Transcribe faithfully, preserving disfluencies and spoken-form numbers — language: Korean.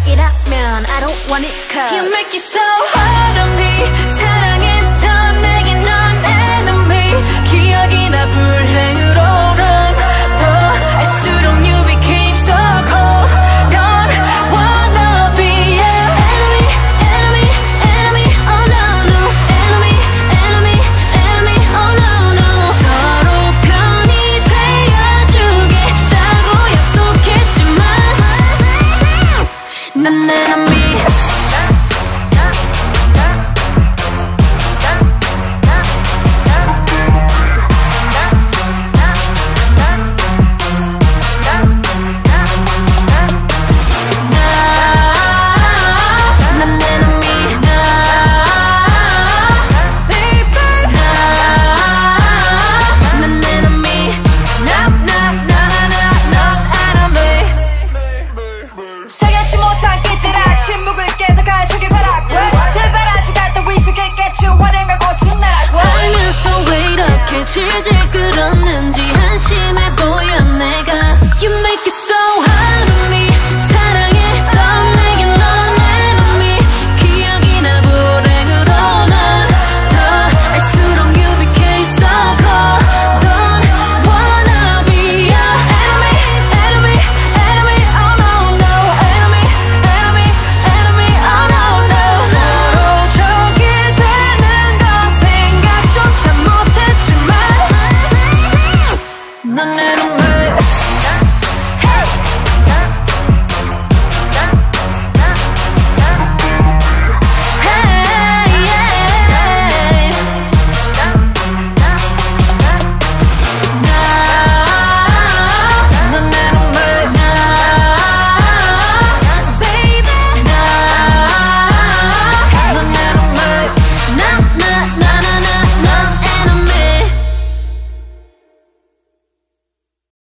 이라면 I don't want it cause You make it so hard on me. 사랑했던 내게 넌 enemy. 기억이나 불행으로는 더 알수록 you became so cold. 넌 wanna be yeah. Enemy, enemy, enemy, oh no no. Enemy, enemy, enemy, oh no no. 서로 편이 되어주겠다고 약속했지만 난 내 enemy. 침묵을 깨다가 저기 바라고 되바라지 갔다 위스겠겠지 원한과 고친 나라고 알면서 왜 이렇게 질질 끌었는지 한심해